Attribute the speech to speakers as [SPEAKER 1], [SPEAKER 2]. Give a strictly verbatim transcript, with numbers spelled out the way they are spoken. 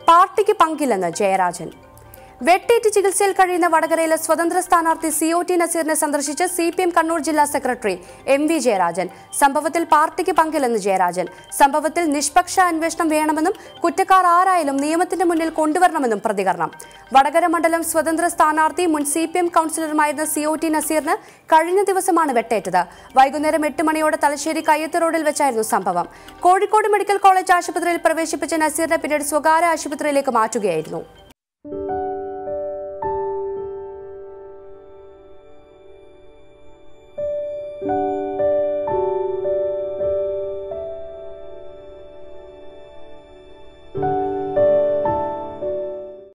[SPEAKER 1] പാർട്ടിക്ക് പങ്കില്ലെന്ന് ജയരാജൻ. വെട്ടേറ്റ് ചികിത്സയിൽ കഴിയുന്ന വടകരയിലെ സ്വതന്ത്ര സ്ഥാനാർത്ഥി സി ഒ ടി നസീറിനെ സന്ദർശിച്ച സി പി എം കണ്ണൂർ ജില്ലാ സെക്രട്ടറി എം വി ജയരാജൻ. സംഭവത്തിൽ പാർട്ടിക്ക് പങ്കില്ലെന്ന് ജയരാജൻ. സംഭവത്തിൽ നിഷ്പക്ഷ അന്വേഷണം വേണമെന്നും കുറ്റക്കാർ ആരായാലും നിയമത്തിന്റെ മുന്നിൽ കൊണ്ടുവരണമെന്നും പ്രതികരണം. വടകര മണ്ഡലം സ്വതന്ത്ര സ്ഥാനാർത്ഥി മുൻ സി പി എം കൌൺസിലറുമായിരുന്ന സി ഒ ടി നസീറിന് കഴിഞ്ഞ ദിവസമാണ് വെട്ടേറ്റത്. വൈകുന്നേരം എട്ട് മണിയോടെ തലശ്ശേരി കയ്യത്ത് റോഡിൽ വെച്ചായിരുന്നു സംഭവം. കോഴിക്കോട് മെഡിക്കൽ കോളേജ് ആശുപത്രിയിൽ പ്രവേശിപ്പിച്ച നസീറിനെ പിന്നീട് സ്വകാര്യ ആശുപത്രിയിലേക്ക് മാറ്റുകയായിരുന്നു.